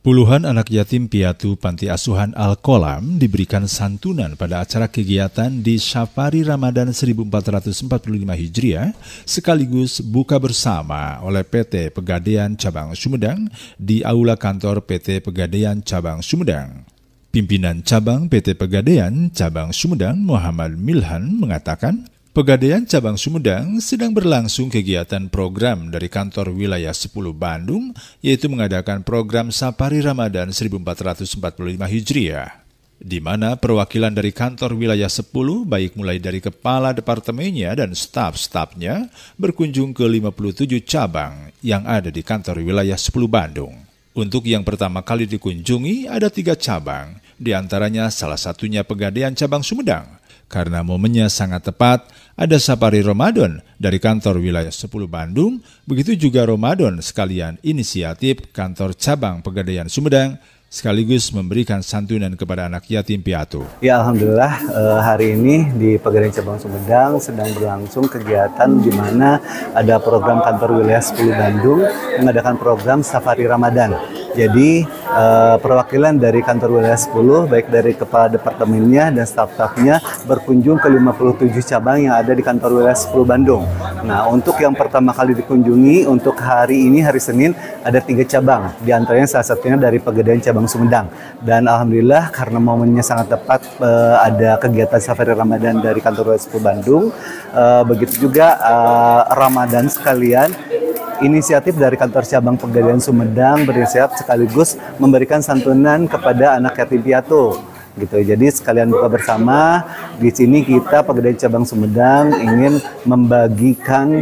Puluhan anak yatim piatu Panti Asuhan Al-Qolam diberikan santunan pada acara kegiatan di Safari Ramadan 1445 Hijriah sekaligus buka bersama oleh PT Pegadaian Cabang Sumedang di Aula Kantor PT Pegadaian Cabang Sumedang. Pimpinan Cabang PT Pegadaian Cabang Sumedang Muhammad Milhan mengatakan, Pegadaian Cabang Sumedang sedang berlangsung kegiatan program dari kantor wilayah 10 Bandung, yaitu mengadakan program Safari Ramadan 1445 Hijriah, di mana perwakilan dari kantor wilayah 10, baik mulai dari kepala departemennya dan staf-stafnya, berkunjung ke 57 cabang yang ada di kantor wilayah 10 Bandung. Untuk yang pertama kali dikunjungi ada 3 cabang, di antaranya salah satunya Pegadaian Cabang Sumedang. Karena momennya sangat tepat, ada Safari Ramadan dari kantor wilayah 10 Bandung, begitu juga Ramadan sekalian inisiatif kantor cabang Pegadaian Sumedang, sekaligus memberikan santunan kepada anak yatim piatu. Ya, alhamdulillah hari ini di Pegadaian Cabang Sumedang sedang berlangsung kegiatan di mana ada program kantor wilayah 10 Bandung mengadakan program Safari Ramadan. Jadi perwakilan dari kantor wilayah 10, baik dari kepala departemennya dan staf-stafnya berkunjung ke 57 cabang yang ada di kantor wilayah 10 Bandung. Nah, untuk yang pertama kali dikunjungi, untuk hari ini, hari Senin, ada 3 cabang. Di antaranya salah satunya dari Pegadaian Cabang Sumedang. Dan alhamdulillah karena momennya sangat tepat, ada kegiatan Safari Ramadan dari kantor wilayah 10 Bandung. Begitu juga Ramadan sekalian, inisiatif dari kantor cabang Pegadaian Sumedang berinisiatif sekaligus memberikan santunan kepada anak yatim piatu. Gitu. Jadi sekalian buka bersama, di sini kita Pegadaian Cabang Sumedang ingin membagikan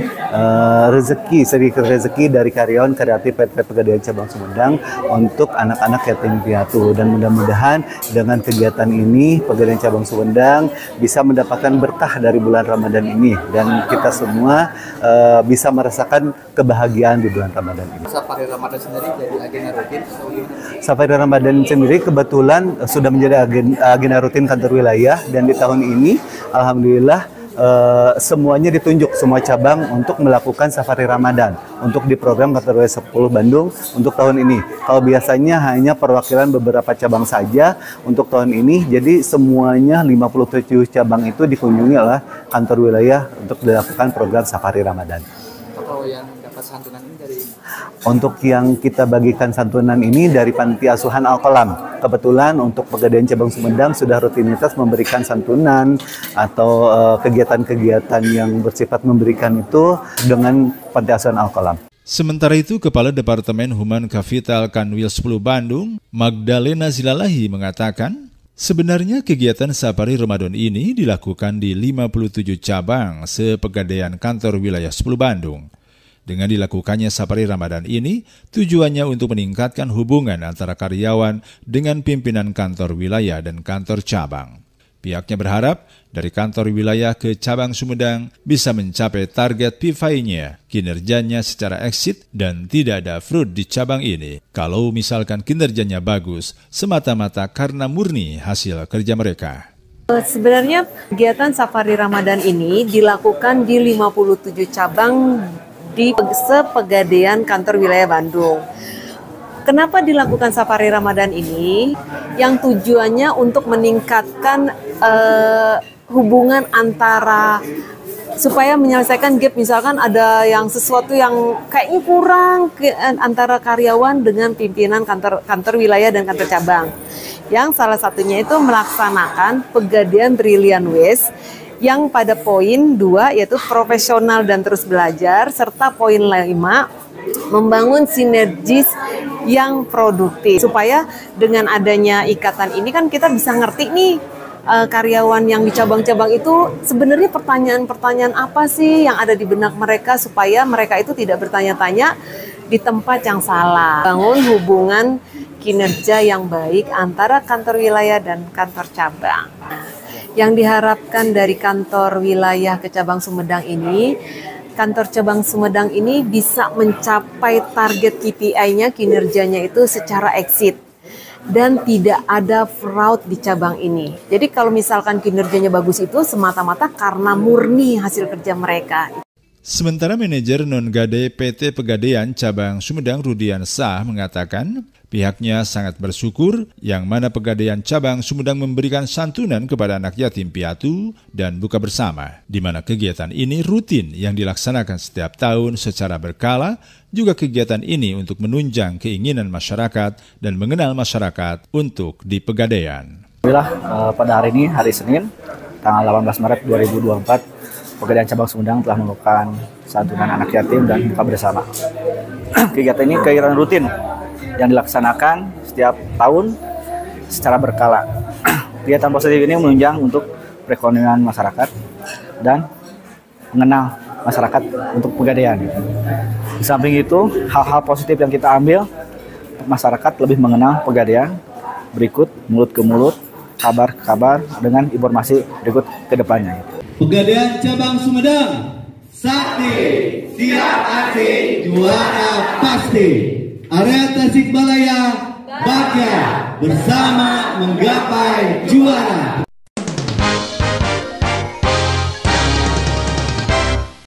sedikit rezeki dari karyawan kreatif PT Pegadaian Cabang Sumedang untuk anak-anak yatim piatu. Dan mudah-mudahan dengan kegiatan ini Pegadaian Cabang Sumedang bisa mendapatkan berkah dari bulan Ramadan ini dan kita semua bisa merasakan kebahagiaan di bulan Ramadan ini. Safari Ramadan sendiri jadi agenda rutin? Safari Ramadan sendiri kebetulan sudah menjadi agenda rutin kantor wilayah, dan di tahun ini alhamdulillah semuanya ditunjuk, semua cabang untuk melakukan Safari Ramadan untuk di program kantor wilayah 10 Bandung untuk tahun ini. Kalau biasanya hanya perwakilan beberapa cabang saja, untuk tahun ini jadi semuanya 57 cabang itu dikunjungi oleh kantor wilayah untuk dilakukan program Safari Ramadan. Kalau yang dapat santunan ini dari? Untuk yang kita bagikan santunan ini dari Panti Asuhan Al-Qolam. Kebetulan untuk Pegadaian Cabang Sumedang sudah rutinitas memberikan santunan atau kegiatan-kegiatan yang bersifat memberikan itu dengan Panti Asuhan Al-Qolam. Sementara itu, Kepala Departemen Human Capital Kanwil 10 Bandung, Magdalena Zilalahi mengatakan, sebenarnya kegiatan Safari Ramadan ini dilakukan di 57 cabang sepegadaian kantor wilayah 10 Bandung. Dengan dilakukannya Safari Ramadan ini, tujuannya untuk meningkatkan hubungan antara karyawan dengan pimpinan kantor wilayah dan kantor cabang. Pihaknya berharap dari kantor wilayah ke cabang Sumedang bisa mencapai target PFI-nya, kinerjanya secara exit dan tidak ada fraud di cabang ini. Kalau misalkan kinerjanya bagus, semata-mata karena murni hasil kerja mereka. Sebenarnya kegiatan Safari Ramadan ini dilakukan di 57 cabang di sepegadaian kantor wilayah Bandung. Kenapa dilakukan Safari Ramadan ini? Yang tujuannya untuk meningkatkan hubungan antara, supaya menyelesaikan gap, misalkan ada yang sesuatu yang kayaknya kurang antara karyawan dengan pimpinan kantor wilayah dan kantor cabang. Yang salah satunya itu melaksanakan Pegadaian Brilliant Ways yang pada poin 2 yaitu profesional dan terus belajar, serta poin 5 membangun sinergis yang produktif. Supaya dengan adanya ikatan ini kan kita bisa ngerti nih karyawan yang di cabang-cabang itu sebenarnya pertanyaan-pertanyaan apa sih yang ada di benak mereka, supaya mereka itu tidak bertanya-tanya di tempat yang salah. Bangun hubungan kinerja yang baik antara kantor wilayah dan kantor cabang. Yang diharapkan dari kantor wilayah ke cabang Sumedang ini, kantor cabang Sumedang ini bisa mencapai target KPI-nya, kinerjanya itu secara exit. Dan tidak ada fraud di cabang ini. Jadi kalau misalkan kinerjanya bagus itu semata-mata karena murni hasil kerja mereka. Sementara manajer non-gade PT Pegadaian Cabang Sumedang Rudian Sah mengatakan pihaknya sangat bersyukur yang mana Pegadaian Cabang Sumedang memberikan santunan kepada anak yatim piatu dan buka bersama, di mana kegiatan ini rutin yang dilaksanakan setiap tahun secara berkala, juga kegiatan ini untuk menunjang keinginan masyarakat dan mengenal masyarakat untuk di Pegadaian. Alhamdulillah pada hari ini, hari Senin, tanggal 18 Maret 2024, Pegadaian Cabang Sumedang telah melakukan santunan anak yatim dan buka bersama. Kegiatan ini kegiatan rutin yang dilaksanakan setiap tahun secara berkala. Kegiatan positif ini menunjang untuk perekonomian masyarakat dan mengenal masyarakat untuk Pegadaian. Di samping itu, hal-hal positif yang kita ambil untuk masyarakat lebih mengenal Pegadaian. Berikut mulut ke mulut, kabar ke kabar dengan informasi berikut ke depannya. Pegadaian Cabang Sumedang, sakti, siap aksi, juara pasti. Area Tasikmalaya, Bagja bersama menggapai juara.